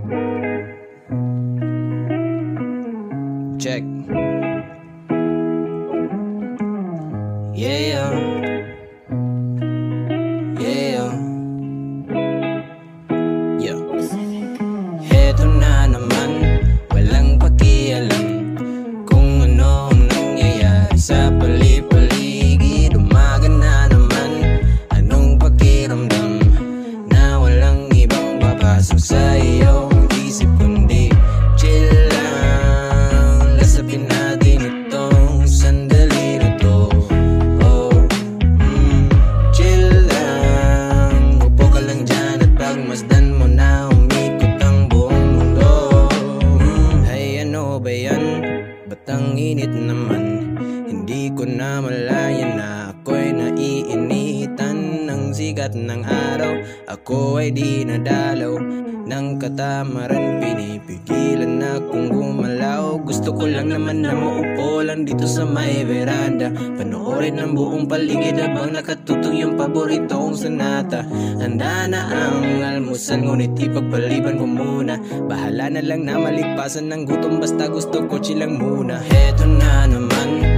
Check. Yeah. Yeah. Yeah. Heto na naman, walang pakialam kung ano ang nangyayari sa pali-paligid. Umaga na naman, anong pakiramdam na walang ibang papasok sa iyong isip kundi chill lang. Lasapin natin itong sandali na to. Chill lang, upo ka lang dyan at pagmasdan mo na umikot ang buong mundo. Ay ano ba yan? Ba't ang init naman? Hindi ko na malaya na ako'y naiinitan ng sikat ng araw. Ako ay di nadalaw ng katamaran, pinipigilan akong gumalaw. Gusto ko lang naman na maupo lang dito sa may veranda, panoorin ang buong paligid habang nakatutong yung paborito kong sonata. Handa na ang almusal, ngunit ipagpaliban ko muna. Bahala na lang na maligpasan ng gutom, basta gusto ko chill lang muna. Heto na naman,